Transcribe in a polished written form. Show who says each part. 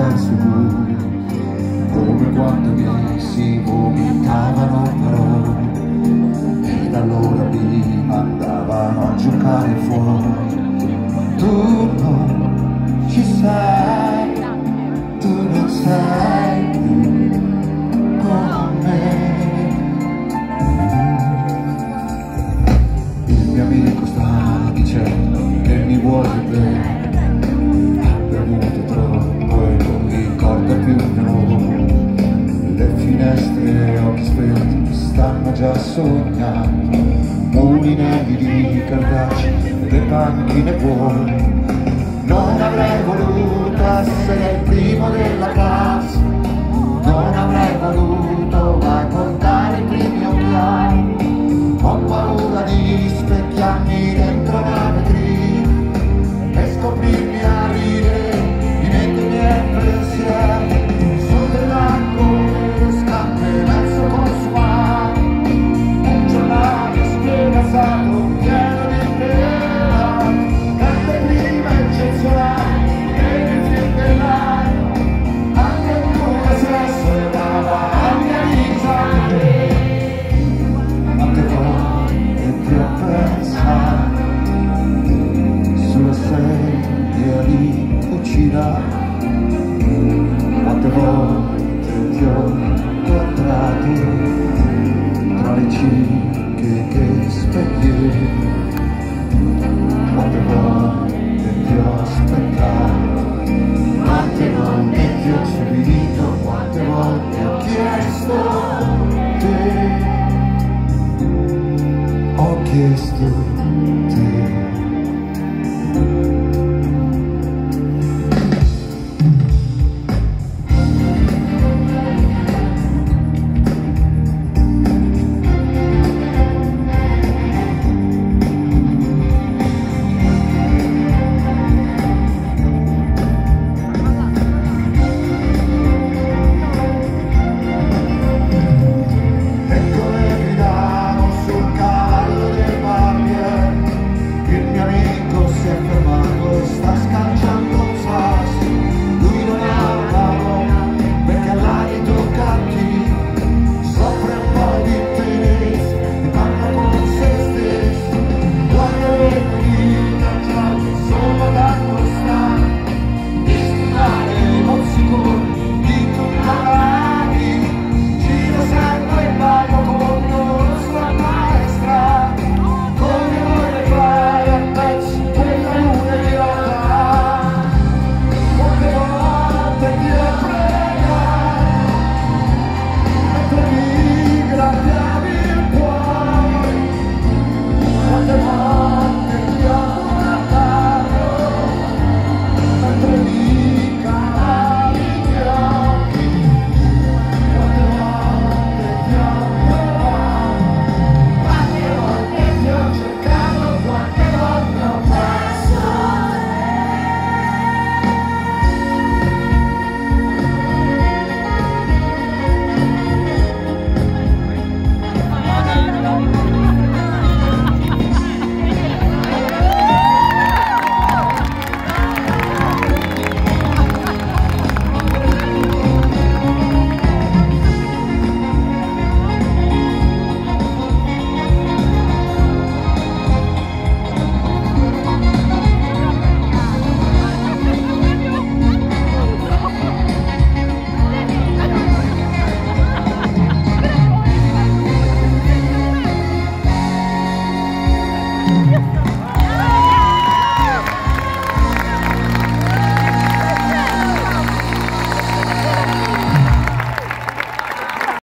Speaker 1: verso lui, come quando mi si vomitavano parole, ed allora mi mandavano a giocare fuori. Tu non ci sei, tu non sei più con me. Il mio amico sta dicendo che mi vuole bene, ha bevuto troppo e non ricorda più noi. Le finestre e occhi spenti stanno già sognando, mulinelli di cartacei e le panchine vuote. Non avrei voluto essere il primo della classe, non avrei voluto mai portare i primi occhiali. Ho paura di specchiarmi dentro una vetrina e scoprirmi a ridere di mente i miei pensieri. Sono dell'acqua e scarpe mezzo consumate, un giornale spiegazzato pieno di tela, tante prime eccezionali e di film dell'anno, anche un tuo sesso e davanti a risate. Quante volte ti ho pensato sulla sedia di cucina, quante volte ti ho guardato tra le cicche speglie, quante volte ti ho aspettato